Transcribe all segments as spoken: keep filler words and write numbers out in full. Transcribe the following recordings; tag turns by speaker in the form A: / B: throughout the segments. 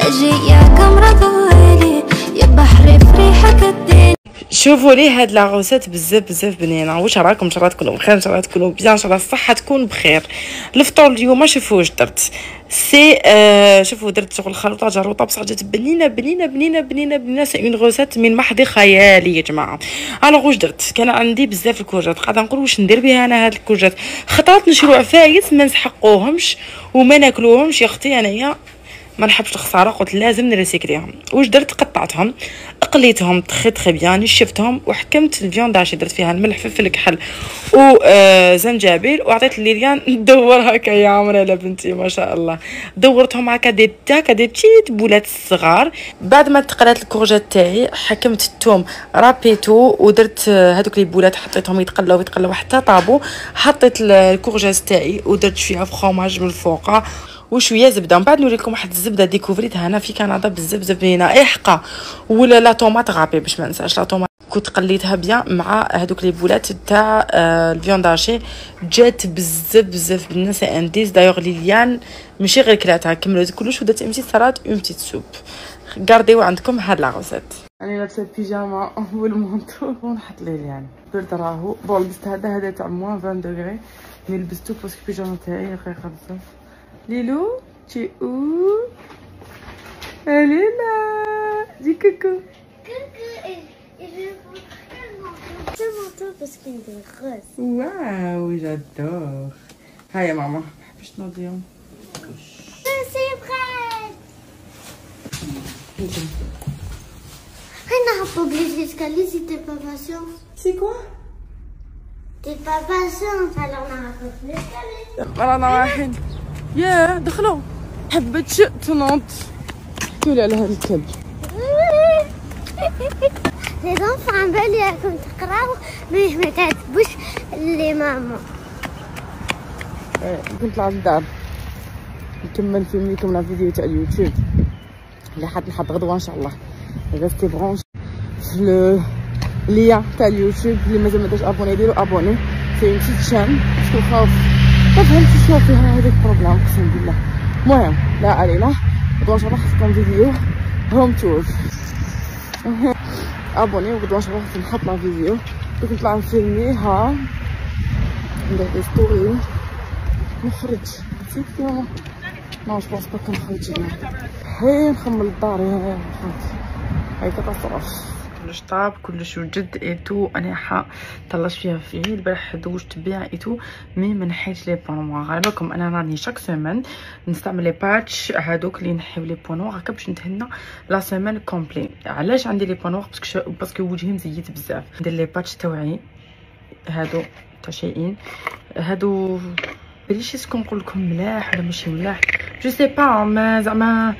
A: جاية كامرة لي يا بحري في ريحك الدين.
B: شوفوا لي هاد لا غوسيت بزاف بزاف بنينه. واش راكم؟ ان شاء الله تكونوا بخير، ان شاء الله تكونوا بيان، ان شاء الله الصحه تكون بخير. الفطور اليوم شوفوا واش درت. سي آه شوفوا درت شغل خلطه جروطه بصح جات بنينه بنينه بنينه بنينه بنينه. سي اون غوسيت من محض خيالي يا جماعه. الوغ واش درت؟ كان عندي بزاف الكوجات، قاعده نقول واش ندير بها انا هاد الكوجات. خطرات نشرو عفايس ما نسحقوهمش وما ناكلوهمش يا اختي. انايا ما نحبش الخساره، قلت لازم نريسيكليهم. واش درت؟ قطعتهم، قليتهم تخي تخي بيان، نشفتهم وحكمت الفيونداشي، درت فيها الملح فلفل كحل وزنجبيل وعطيت ليليان ندور هكا يا عمري لا بنتي ما شاء الله. دورتهم هكا دي هكا دي بتيت بولات صغار. بعد ما تقلات الكورجات تاعي حكمت الثوم رابيتو ودرت هذوك لي بولات حطيتهم يتقلاو يتقلاو حتى طابو. حطيت الكورجات تاعي ودرت شويه فخوماج من الفوق وشويه زبده. من بعد نوريكم واحد الزبده ديكوفريتها هنا في كندا بزاف بزاف بنينه، اي حقه. ولا لا طوماط غابي باش ما ننساش لا طوماط، كنت قليتها بيان مع هذوك لي بولات تاع آه الفيونداشي، جات بزاف بزاف بنينه. سي انديس دايوغ ليليان ماشي غير كلاتها، كملت كلش ودات امتي صرات اون بتيت سوب. غارديو عندكم هاد لا غوسيت. انا لابسه البيجاما والمونطو ونحط ليليان. درت راهو بون لبست هذا هذا تاع موان عشرين دوغري، مي لبستو باسكو البيجاما تاعي رقيقه بزاف. Lilou, tu es où? Elle est là. Dis coucou.
A: Coucou, et, et je vais vous montrer le manteau. Ce manteau parce qu'il est rose.
B: Waouh, j'adore. Hi maman. باش نوضيهم.
A: C'est prêt. On a pas oublié l'escalier si t'es pas patient.
B: C'est quoi?
A: T'es pas patiente alors on a pas l'escalier.
B: رانا رايحين. ياه دخلوا حبة شئ تنط. كل على هذا الكلب.
A: لي زونفون عم بالي راكم تقراو مي ما تعتبوش لي ماما.
B: ايه كنت نطلع للدار نكمل فيلم لكم لا فيديو تاع اليوتيوب اللي حط نحط غدوه ان شاء الله. ريستي برونش في لو ليان تاع اليوتيوب اللي مازال ما داش ابوني ديروا ابوني. سي اون تيت شان باسكو خاوف ما فهمتش شنو فيها هذاك البروبليم اقسم بالله. المهم لا علينا غدوه ان شاء الله خصكم فيديو هوم تور. ابوني وغدوه ان شاء الله خصني نحط لا فيديو دوك نطلع نفيلميها ندير دي ستوري نخرج. نسيت يوم ما جوبونس با كنخرج هنا هاي نخمم للدار. هاي هاي كاتاستروف. كلش طاب كلش وجد ايتو. انا ح طلعت فيها فيه البارح دوجت بها ايتو مي ما نحيتش لي بونو. على بالكم انا راني شاك سيمين نستعمل لي باتش هذوك اللي نحيو لي بونو هكا باش نتهنى لا سيمين كومبلي. علاش عندي لي بونو؟ باسكو باسكو وجهي مزيت بزاف. ندير لي باتش تاوعي هادو تاع شيئين هادو بليش اسكو نقول لكم ملاح ولا ماشي ملاح جو سي با ما زعما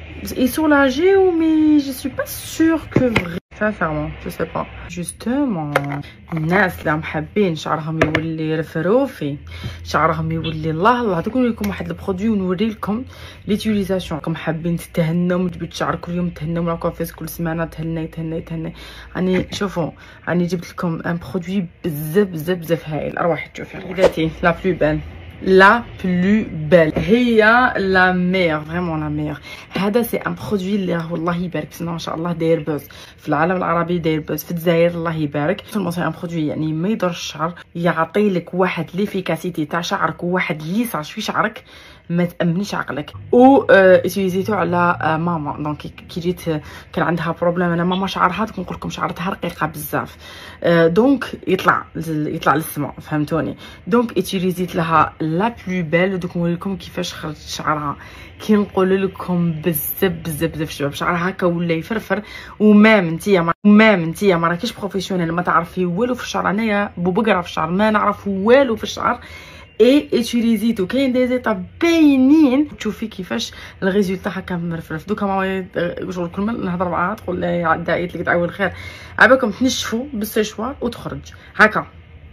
B: يسولاجيو مي جو سوي با سور كو فري sincèrement je sais pas justement. الناس اللي راهم حابين شعرهم يولي رفروفي شعرهم يولي الله الله دوك نوري لكم واحد البرودوي ونوري لكم ليتيليزاسيون. راكم حابين تتهنوا تجيبوا الشعر كل يوم تهنوا ولا كوافيس كل سمانه تهني تهني تهني. راني شوفوا راني جبت لكم ان برودوي بزاف بزاف بزاف هايل. اروح تشوفي وليداتي لا بلو بال لا بلو بال هي لا مير فريمون لا مير. هذا سي ان برودوي اللي راه الله يبارك بسم الله ما شاء الله داير بوز في العالم العربي، داير بوز في الجزائر الله يبارك. فريمون سي ان برودوي يعني ما يضر الشعر، يعطي لك واحد ليفيكاسيتي تاع شعرك وواحد ليساج في شعرك ما تامنيش عقلك. و اتيزيتو على ماما دونك كي جيت كان عندها بروبليم. انا ماما شعرها نقول لكم شعرتها رقيقه بزاف دونك يطلع يطلع للسما فهمتوني. دونك اتيزيت لها لا بلو بال. دوك نوريكم كيفاش خرجت شعرها كي نقول لكم بزاف بزاف بزاف شباب شعرها هكا ولا يفرفر. ومام نتيا مام نتيا ما راكيش بروفيسيونيل ما تعرفي والو في الشعر. انايا بوبقره في الشعر ما نعرف والو في الشعر اي اتيليزيتو كاين دي زيطاب باينين تشوفي كيفاش الريزولتا هكا مرفرف. دوكا ماما شغل كل ما نهضر معاها تقول لي عدايت لك تعاون الخير عباكم تنشفوا بالسيشوار وتخرج هكا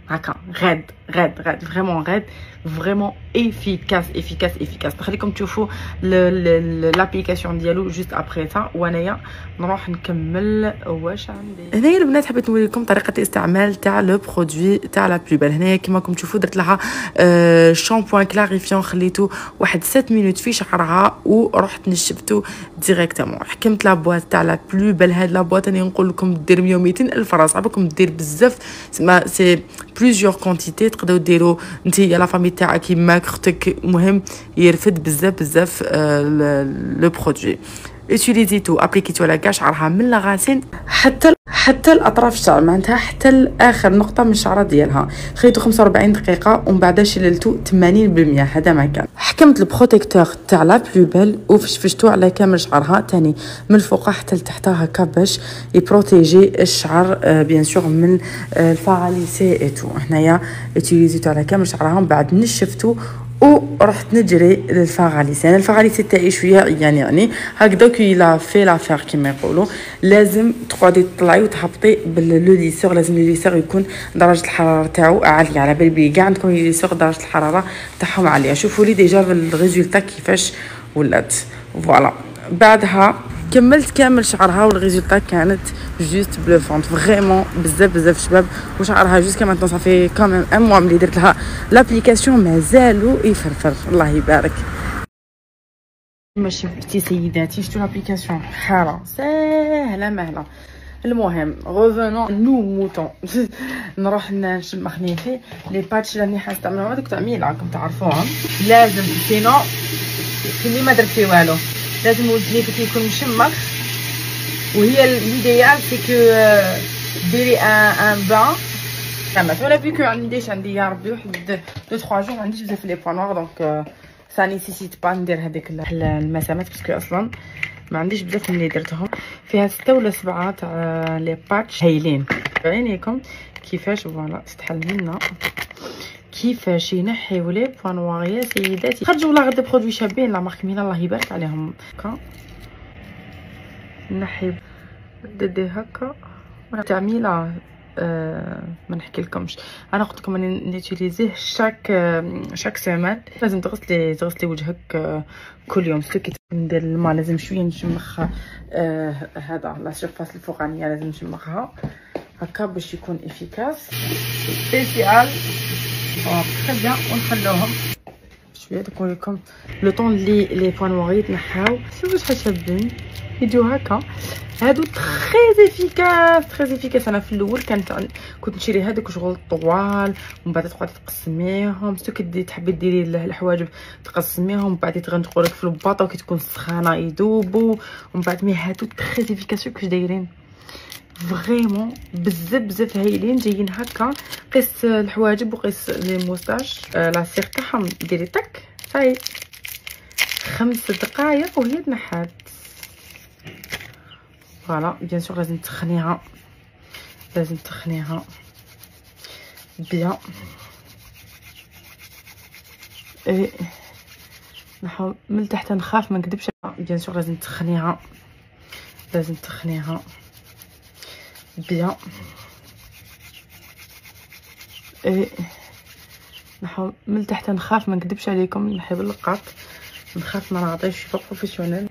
B: هكا غاد غاد غاد فريمون غاد فريمون افيكاس افيكاس افيكاس. نخليكم تشوفوا لابليكاسيون ديالو جوست ابري تا، وانايا نروح نكمل واش عندي. هنايا البنات حبيت نوري لكم طريقه الاستعمال تاع لو برودوي تاع لا بلو بال. هنايا كيما راكم تشوفوا درت لها آه شامبوان كلاريفيون، خليته واحد سبعة مينوت في شعرها ورحت نشفته ديريكتومون. حكمت لا بواط تاع لا بلو بال. هاد لا بواط انا نقول لكم دير مية ومئتين الف راه صعبكم دير بزاف، سي بليزيور كونتيتي تقدروا ديروا نتيا لا فامي تاعك ماكرتك، مهم يرفد بزاف بزاف لو برودوي. اوتيليزيتو ابليكيتو على كاع شعرها من لاغاسين حتى حتى الاطراف الشعر، معناتها حتى لاخر نقطه من الشعره ديالها. خليته خمسة وأربعين دقيقه ومن بعد شللته ثمانين بالمئة. هذا ما كان. حكمت البروتيكتور تاع لا بلو بال وفشفشتو على كامل شعرها تاني من الفوق حتى لتحت هكا باش يبروتيجي الشعر آه بيان سور من آه الفاراليسي ايتو. هنايا اوتيليزيتو على كامل شعرها ومن بعد نشفتو ورحت نجري للفاراليسي. انا الفاراليسي تاعي شويه يعني يعني هكذا كي لا في لافير كيما يقولوا، لازم تقعدي تطلعي وتهبطي باللو ليسور. لازم لو ليسور يكون درجه الحراره تاعو عاليه، على بالي كاع عندكم لي ليسور درجه الحراره تاعهم عاليه. شوفوا لي ديجا الريزولتا كيفاش ولات. فوالا بعدها كملت كامل شعرها والريزولتا كانت جوست بلوفونت فريمون بزاف بزاف شباب. وشعرها جوست كما صافي كامل ان موا ملي درت لها لابليكاسيون مازالو يفرفر الله يبارك. ماشي شفتي سيداتي، شفتوا لابليكاسيون حاره ساهله مهله. المهم غوفونون نو موطون نروح نشم خنيفي لي باتش راني حنستعملهم هذوك تاع ميلا راكم تعرفوهم. لازم سينو كني ما درت فيه والو، لازم ودنيك يكون مشمخ. وهي ليديال سي كو ديري ان ان بان كما ولا فيكو عنديش عندي يا ربي واحد دو ثلاثة جور عنديش بزاف لي بوان نوار، دونك سا نيسيسيت با ندير هذيك المسامات باسكو اصلا ما عنديش بزاف ملي درتهم. فيها ستة ولا سبعة تاع لي باتش هايلين. عينيكم كيفاش فوالا تستحل لنا كيفاش ينحيو لي بوان نوار يا سيداتي. خرجوا والله غير دي برودوي شابين لا مارك ميلا الله يبارك عليهم. هكا نحي ددي هكا تاع ميلا. أه ما نحكي لكمش، انا قلت لكم اني نيتيليزيه شاك أه شاك سيمان. لازم تغسلي تغسلي وجهك أه كل يوم. سلو كي ندير الماء لازم شويه نشمخ أه هذا لا سيرفاس الفوقانيه لازم نشمخها هكا باش يكون افيكاس سبيسيال. تري بيان ونخلوهم شويه تكون لكم لو طون لي لي بوان نوار يتنحاو. شوفوا شحال شابين يجيو هكا. هادو تري افيكاس تري افيكاس. انا في الاول كانت كنت نشري هذوك شغل طوال ومن بعد تقعدي تقسميهم. سو كي تحبي ديري الحواجب تقسميهم ومن بعد تغنقوا لك في الباطه وكي تكون سخانه يذوبوا ومن بعد. مي هادو تري افيكاس كيفاش دايرين فريمون بزاف بزاف هايلين جايين هكا. قيس الحواجب وقيس لي موستاش آه لا سير تاعهم ديري تك صاي خمس دقائق وهي تنحات. فوالا بيان سور لازم تخنيها لازم تخنيها بيان. اي نحاول من تحت نخاف ما نكذبش. بيان سور لازم تخنيها لازم تخنيها بيان. اي نحاول من تحت نخاف ما نكذبش عليكم. نحب اللقاط نخاف ما نعطيش شي بروفيسيونيل.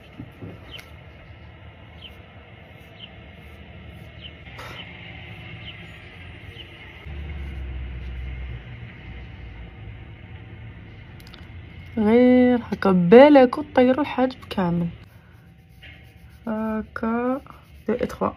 B: غير هكا بالك وطيروا الحاجب كامل هكا دو اتخوا.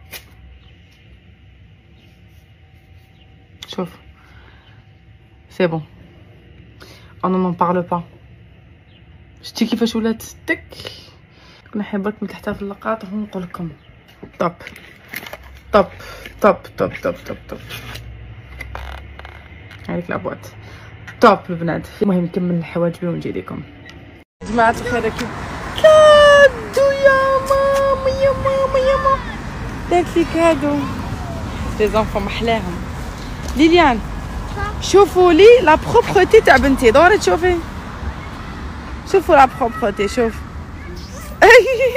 B: شوف سي بون انا ما بارلو با. شتي كيفاش ولات تك. نحي برك من تحتها في اللقاط ونقول لكم طب طب طب طب طب طب طب هذيك لابواط توب البنات. المهم نكمل الحواجبي ونجي لكم. جماعة الخير كيف كادو يا ماما يا ماما يا ماما داكلي كادو لي زونفون محلاهم. ليليان شوفوا لي لا بروبرتي تاع بنتي. دوري تشوفي شوفوا لا بروبرتي. شوف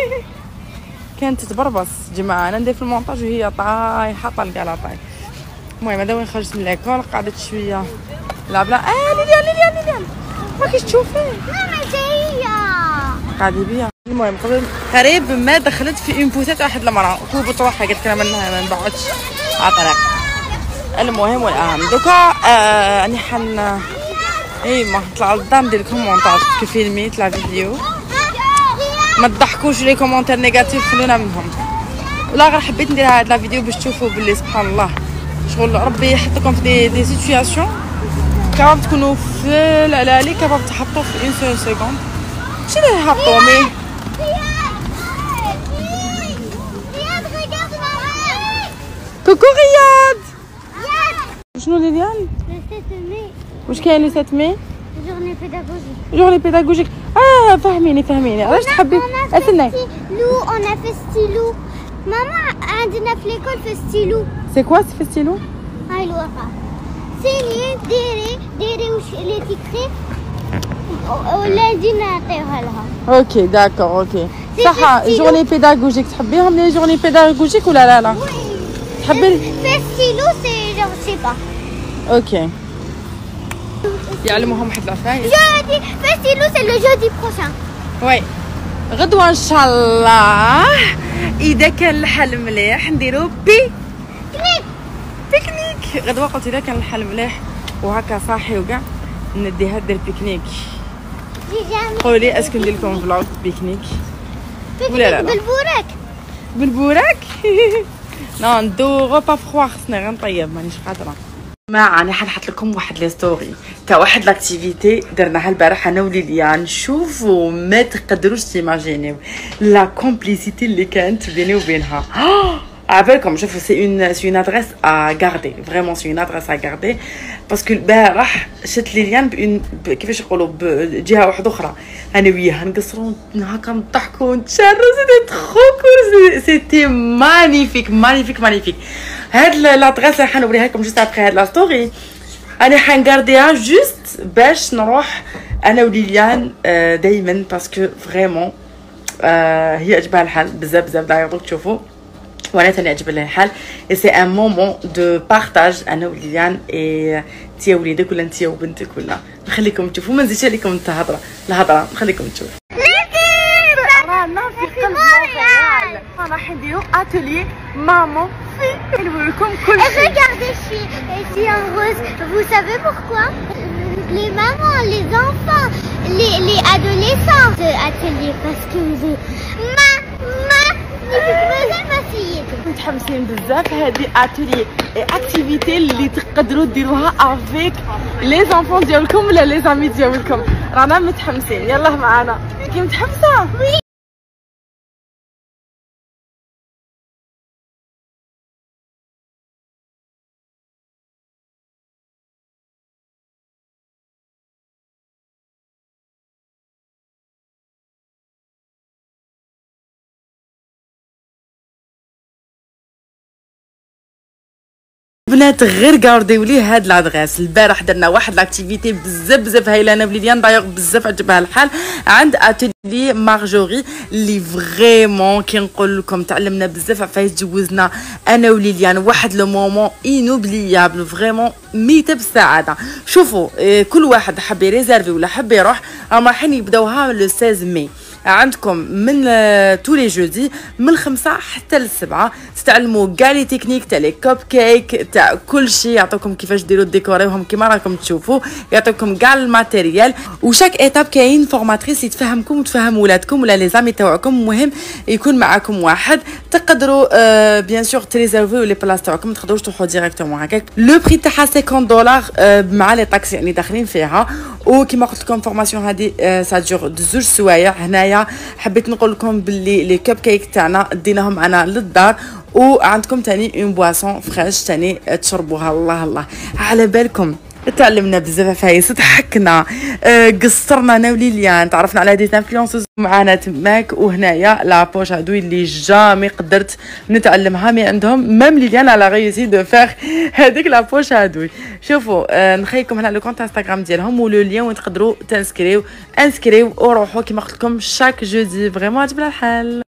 B: كانت تتبربص جماعة. انا ندير في المونتاج وهي طايحة طالقة على طاي. المهم هذا وين خرجت من ليكول قعدت شويه لعبنا. اه ليليان ليليان ليليان ماكيش تشوفي
A: لا ماشي هي
B: قاعده بيا. المهم قبل قريب ما دخلت في اون بوسيت واحد المراه كوبت روحها قالت لنا منها ما نبعدش على الطريق. المهم والاهم دوكا آه راني حن اي ما نطلع للدار ندير كومونتاج كي فيلميت لا فيديو ما تضحكوش لي كومونتير نيجاتيف خلونا منهم. ولا غير حبيت ندير هاد لا فيديو باش تشوفوا باللي سبحان الله شغل ربي يحطكم في دي دي سيتوياسيون كاباب تكونوا في العلالي كاباب تحطوا في اون سول سكوند ماشي اللي يهبطوا مي. كوكو غياد شنو ليليان؟ واش كاين لو سبعة ماي؟
A: جورني بيداغوجيك.
B: جورني بيداغوجيك اه فهميني فهميني علاش تحبي استني
A: ستيلو انا في ستيلو ماما عندنا في ليكول في ستيلو.
B: سي كوا سي ستيلو؟
A: هاي الوقع سيني ديري ديري واش اللي تكتب ولا نجي نعطيوها لها.
B: اوكي داكور اوكي صح. جورني بيداغوجيك تحبيهم لي جورني بيداغوجيك ولا لا لا؟ تحبي
A: في ستيلو سي جو سي با.
B: اوكي يعلموهم واحد العفايس.
A: جودي في ستيلو سي لو جودي بروشان.
B: وي غدوه ان شاء الله اذا كان الحال مليح نديرو بي
A: كليك
B: بيكنيك. غدوه قلت اذا كان الحال مليح وهكا صاحي وكاع نديها دير بيكنيك. قولوا لي اسكو ندير لكم فلوغ بيكنيك ولا لا؟
A: بالبوراك
B: بالبوراك نو ندو غوبا فخوا خصني غير نطيب مانيش قادره. ما راني حنحط لكم واحد لي ستوري تاع واحد لاكتيفيتي درناها البارح انا وليليان. شوفوا ما تقدروش تيماجينيو لا كومبليسيتي اللي كانت بيني وبينها. عبالكم شوفوا سي اون سي اون ادريس ا غاردي فريمون سي اون ادريس ا غاردي باسكو البارح شت ليليان بون كيفاش يقولوا بجهه واحده اخرى انا وياها نقصروا هكا نضحكوا ونتشارجوا. سيتي ترو كول سيتي مانيفيك مانيفيك مانيفيك. هاد لادريس اللي حنوريها لكم جوست ابري هاد لا ستوري انا حنغارديها جوست باش نروح انا وليليان دائما باسكو فريمون هي عجبها الحال بزاف بزاف داير دوك تشوفوا وانا ثاني عجبني الحال. اي سي ان مومون دو بارطاج انا وليليان اي تيا وليدك ولا انت وبنتك ولا نخليكم تشوفوا ما نزيدش عليكم الهضره الهضره نخليكم تشوفوا. رانا في قلب مونريال راح نديرو اتولي مامون في نوريكم كل شيء.
A: Regardez ici en rose. Vous savez pourquoi? Les mamans, les enfants, les, les adolescents de atelier parce que vous ma ma
B: متحمسين بزاف. هذه اتولي اكتيفيتي اللي تقدروا ديروها افيك لي زانفون ديالكم ولا لي زامي ديالكم. رانا متحمسين يلا معنا. كي متحمسه؟ بنات غير غارديو لي هاد لادغيس. البارح درنا واحد لاكتيفيتي بزاف بزاف هايله انا وليديان دايوغ بزاف عجبها الحال عند اتولي مارجوري اللي فريمون كي نقول لكم تعلمنا بزاف عفايس. جوزنا انا وليديان واحد لو مومون انوبليابل فريمون ميته بالسعاده. شوفوا كل واحد حب يريزيرفي ولا حب يروح راهم رايحين يبداوها لو ستة ماي عندكم من تو لي جودي من خمسة حتى لسبعة تتعلموا كاع لي تكنيك تاع لي كوب كيك تاع كل شيء. يعطوكم كيفاش ديروا ديكوريوهم كيما راكم تشوفوا يعطوكم كاع الماتيريال وشاك ايتاب كاين فورماتريس يتفهمكم وتفهم ولادكم ولا لي زامي تاعكم. المهم يكون معكم واحد تقدروا آه بيان سور تريزيرفيو لي بلاص تاعكم ما تقدروش تروحوا ديريكتومون هكاك. لو بري تاعها خمسين دولار آه مع لي طاكس يعني داخلين فيها. وكيما قلت لكم فورماسيون هذه آه سا دور زوج سوايع. هنايا حبيت نقول لكم باللي لي كوب كيك تاعنا ديناهم معنا للدار وعندكم تاني اون بواسون فريش تاني تشربوها. الله الله على بالكم تعلمنا بزاف عفايس ضحكنا أه قصرنا انا وليليان تعرفنا على دي انفلونسوز معانا تماك. وهنايا لابوش هادو اللي جامي قدرت نتعلمها مي عندهم ميم ليليان على غيوسي دو فيغ هذيك لابوش هادو. شوفوا أه نخليكم هنا لو كونت انستغرام ديالهم ولو لين وين تقدروا تنسكريو انسكريو وروحوا كيما قلت لكم شاك جودي فريمون عجبنا الحال.